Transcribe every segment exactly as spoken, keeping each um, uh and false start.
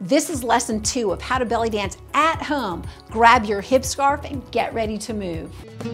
This is lesson two of how to belly dance at home. Grab your hip scarf and get ready to move.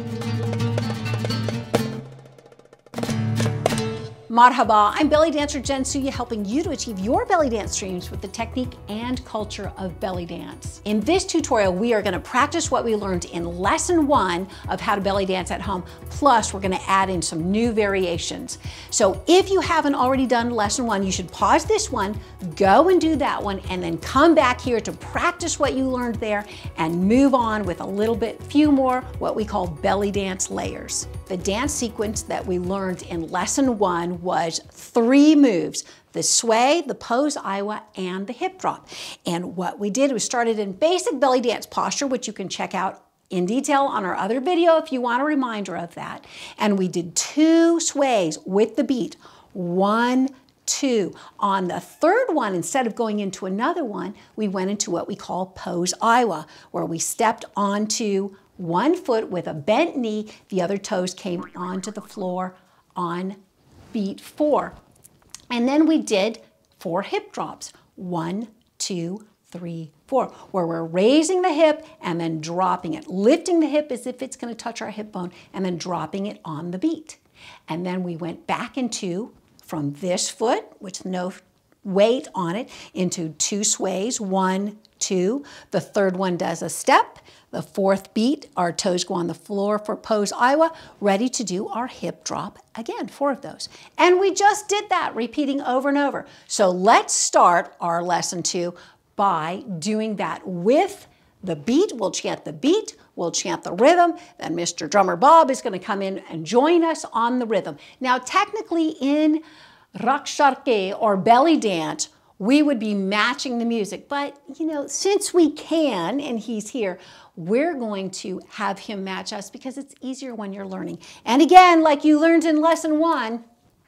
Marhaba, I'm belly dancer Jen Suya, helping you to achieve your belly dance dreams with the technique and culture of belly dance. In this tutorial, we are going to practice what we learned in lesson one of how to belly dance at home, plus we're going to add in some new variations. So if you haven't already done lesson one, you should pause this one, go and do that one, and then come back here to practice what you learned there and move on with a little bit, few more, what we call belly dance layers. The dance sequence that we learned in lesson one was three moves: the sway, the pose Iowa, and the hip drop. And what we did was started in basic belly dance posture, which you can check out in detail on our other video if you want a reminder of that. And we did two sways with the beat, one, two. On the third one, instead of going into another one, we went into what we call pose Iowa, where we stepped onto one foot with a bent knee, the other toes came onto the floor on beat four. And then we did four hip drops. One, two, three, four, where we're raising the hip and then dropping it, lifting the hip as if it's going to touch our hip bone, and then dropping it on the beat. And then we went back into, from this foot, with no weight on it, into two sways, one, two. The third one does a step. The fourth beat, our toes go on the floor for pose Iowa, ready to do our hip drop again, four of those. And we just did that, repeating over and over. So let's start our lesson two by doing that with the beat. We'll chant the beat, we'll chant the rhythm, then Mister Drummer Bob is going to come in and join us on the rhythm. Now, technically in Raksharke or belly dance, we would be matching the music, but you know, since we can, and he's here, we're going to have him match us because it's easier when you're learning. And again, like you learned in lesson one,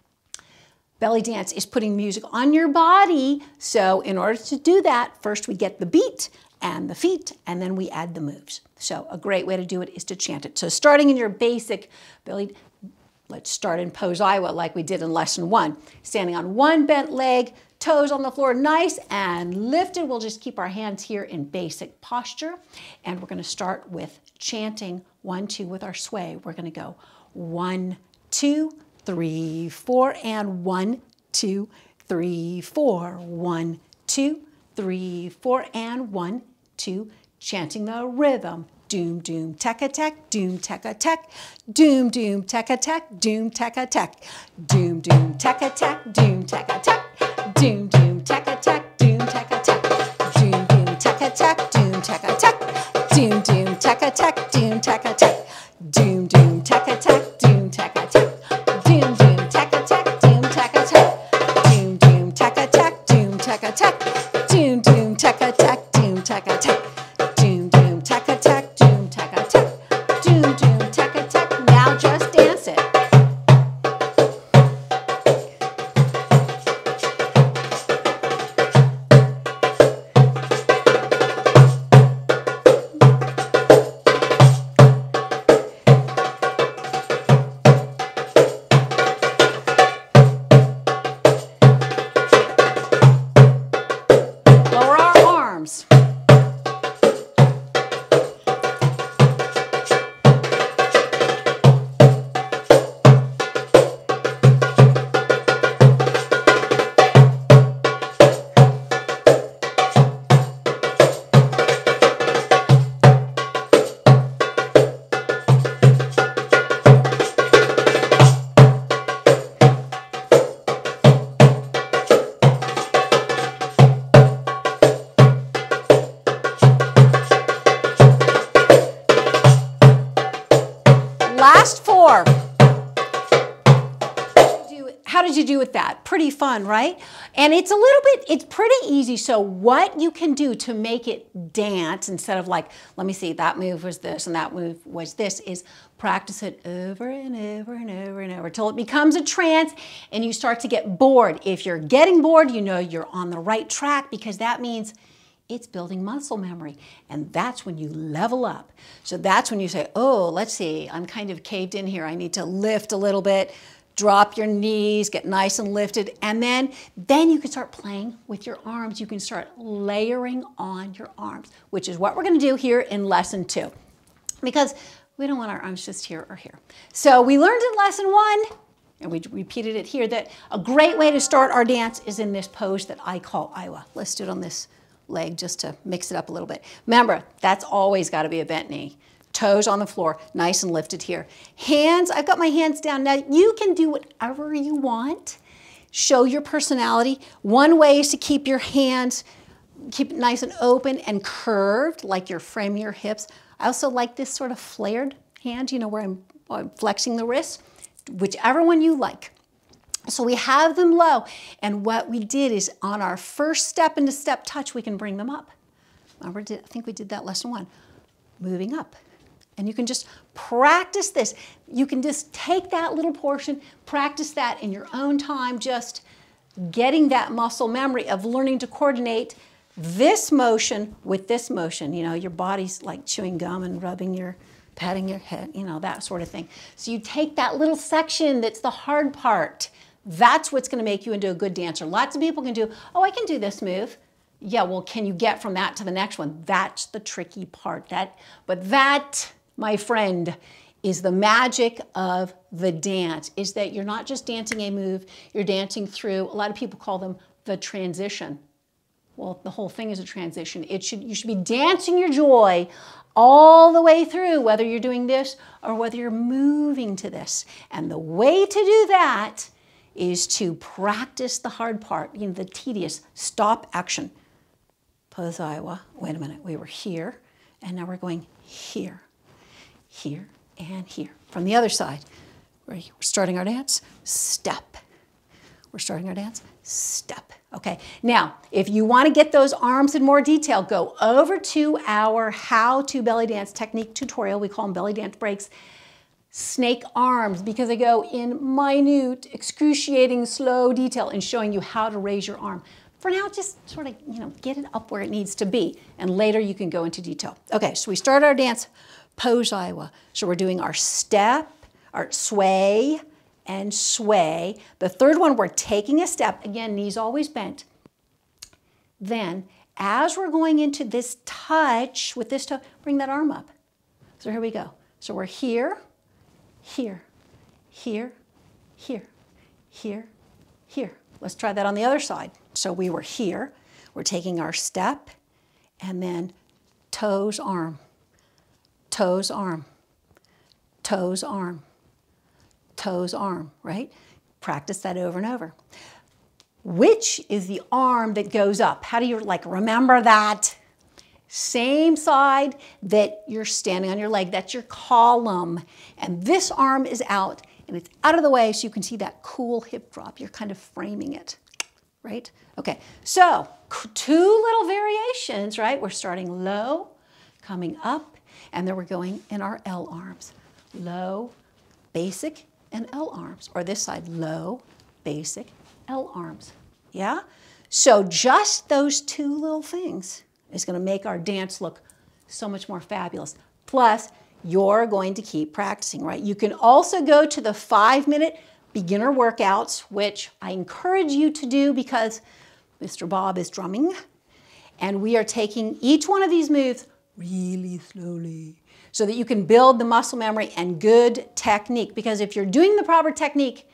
belly dance is putting music on your body. So in order to do that, first we get the beat and the feet, and then we add the moves. So a great way to do it is to chant it. So starting in your basic belly, let's start in pose Iowa like we did in lesson one. Standing on one bent leg, toes on the floor, nice and lifted. We'll just keep our hands here in basic posture. And we're going to start with chanting one, two with our sway. We're going to go one, two, three, four, and one, two, three, four, one, two, three, four, and one, two, chanting the rhythm. Doom, doom, teka tek, doom, teka tek, doom, doom, teka tek, doom, teka tek, doom, doom, teka tek, doom, teka tek, doom, doom, teka tek, doom, teka tek, doom, doom, teka tek, doom, teka tek, doom, doom, teka tek, doom, teka tek, doom, doom, teka tek, doom, teka tek, doom, doom, teka tek, doom, teka tek, doom, doom, teka tek, doom, teka tek, doom, doom, teka tek, doom, teka tek. Now just dance it. Lower our arms. Last four. How did you do with that? Pretty fun, right? And it's a little bit, it's pretty easy. So what you can do to make it dance instead of like, let me see, that move was this and that move was this, is practice it over and over and over and over till it becomes a trance and you start to get bored. If you're getting bored, you know you're on the right track because that means it's building muscle memory. And that's when you level up. So that's when you say, oh, let's see, I'm kind of caved in here. I need to lift a little bit. drop your knees, get nice and lifted, and then, then you can start playing with your arms. You can start layering on your arms, which is what we're gonna do here in lesson two. Because we don't want our arms just here or here. So we learned in lesson one, and we repeated it here, that a great way to start our dance is in this pose that I call Iowa. Let's do it on this leg just to mix it up a little bit. Remember, that's always gotta be a bent knee. Toes on the floor, nice and lifted here. Hands, I've got my hands down. Now you can do whatever you want. Show your personality. One way is to keep your hands, keep it nice and open and curved, like you're framing your hips. I also like this sort of flared hand, you know, where I'm, I'm flexing the wrist, whichever one you like. So we have them low. And what we did is on our first step into step touch, we can bring them up. Remember, I think we did that lesson one. Moving up. And you can just practice this. You can just take that little portion, practice that in your own time, just getting that muscle memory of learning to coordinate this motion with this motion. You know, your body's like chewing gum and rubbing your, patting your head, you know, that sort of thing. So you take that little section that's the hard part. That's what's going to make you into a good dancer. Lots of people can do, oh, I can do this move. Yeah, well, can you get from that to the next one? That's the tricky part. That, but that, my friend, is the magic of the dance, is that you're not just dancing a move, you're dancing through, a lot of people call them the transition. Well, the whole thing is a transition. It should, you should be dancing your joy all the way through, whether you're doing this or whether you're moving to this. And the way to do that is to practice the hard part, you know, the tedious stop action. Pose Iowa. Wait a minute, we were here, and now we're going here. Here and here. From the other side, we're starting our dance, step. We're starting our dance, step. Okay, now, if you want to get those arms in more detail, go over to our How to Belly Dance Technique tutorial. We call them belly dance breaks. Snake arms, because they go in minute, excruciating, slow detail in showing you how to raise your arm. For now, just sort of, you know, get it up where it needs to be, and later you can go into detail. Okay, so we start our dance, Pose Iowa. So we're doing our step, our sway, and sway. The third one, we're taking a step. Again, knees always bent. Then, as we're going into this touch with this toe, bring that arm up. So here we go. So we're here, here, here, here, here, here. Let's try that on the other side. So we were here. We're taking our step, and then toes, arm. Toes, arm, toes, arm, toes, arm, right? Practice that over and over. Which is the arm that goes up? How do you like remember that? Same side that you're standing on your leg, that's your column. And this arm is out and it's out of the way so you can see that cool hip drop. You're kind of framing it, right? Okay, so two little variations, right? We're starting low, coming up, and then we're going in our L arms. Low, basic, and L arms. Or this side, low, basic, L arms. Yeah? So just those two little things is going to make our dance look so much more fabulous. Plus, you're going to keep practicing, right? You can also go to the five-minute beginner workouts, which I encourage you to do because Mister Bob is drumming. And we are taking each one of these moves really slowly so that you can build the muscle memory and good technique. Because if you're doing the proper technique,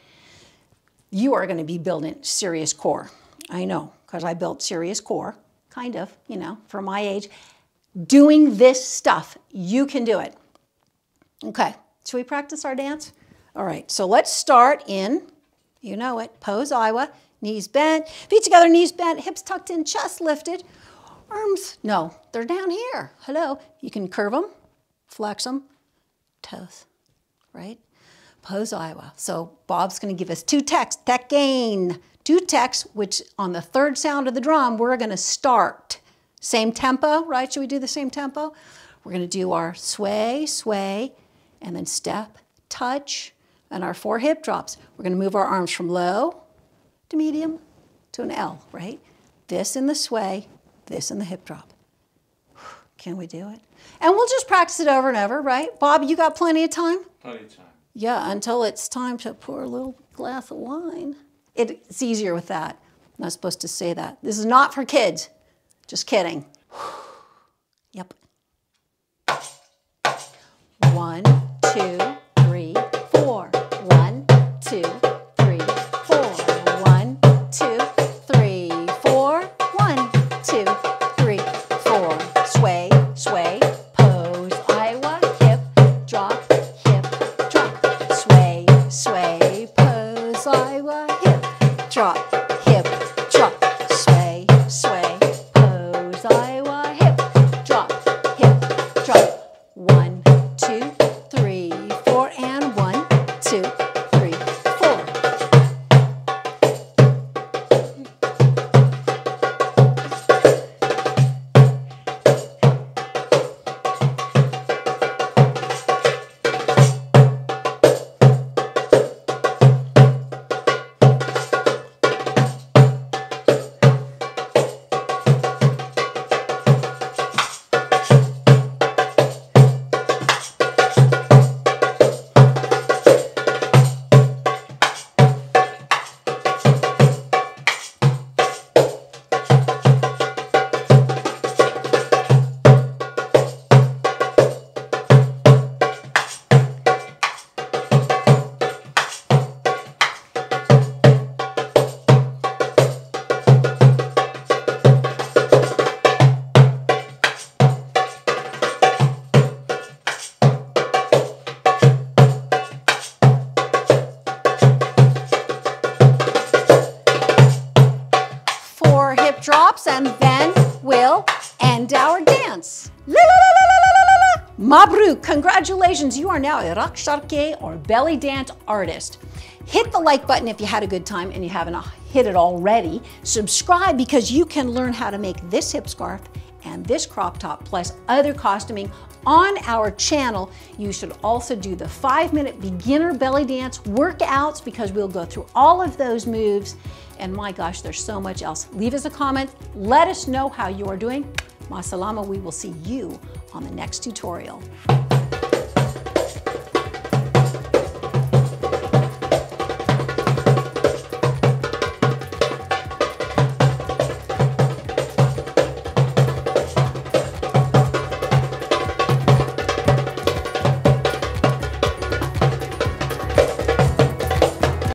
you are going to be building serious core. I know, because I built serious core, kind of, you know, for my age. Doing this stuff, you can do it. Okay, should we practice our dance? All right, so let's start in, you know it, Pose Iowa, knees bent, feet together, knees bent, hips tucked in, chest lifted. Arms, no, they're down here. Hello, you can curve them, flex them, toes, right? Pose Iowa. So Bob's gonna give us two techs, tech gain, two techs, which on the third sound of the drum, we're gonna start. Same tempo, right? Should we do the same tempo? We're gonna do our sway, sway, and then step, touch, and our four hip drops. We're gonna move our arms from low to medium to an L, right? This in the sway, this in the hip drop. Can we do it? And we'll just practice it over and over, right? Bob, you got plenty of time? Plenty of time. Yeah, until it's time to pour a little glass of wine. It, it's easier with that. I'm not supposed to say that. This is not for kids. Just kidding. Yep. One, two, three, four. One, two, three, four. One, two, three, four. One, two, three, four. Sway, sway, pose, Iowa, hip, drop, hip, drop. Sway, sway, pose, Iowa, hip, drop, hip, drop. Sway, sway, pose, Iowa, hip, drop, hip, drop. One, two, three, four, and one, two, three, four. Four hip drops, and then we'll end our dance. La, la, la, la, la, la, la. Mabruk, congratulations, you are now a Raksharke or belly dance artist. Hit the like button if you had a good time and you haven't hit it already. Subscribe because you can learn how to make this hip scarf and this crop top plus other costuming on our channel. You should also do the five minute beginner belly dance workouts because we'll go through all of those moves. And my gosh, there's so much else. Leave us a comment. Let us know how you are doing. Ma salama, we will see you on the next tutorial.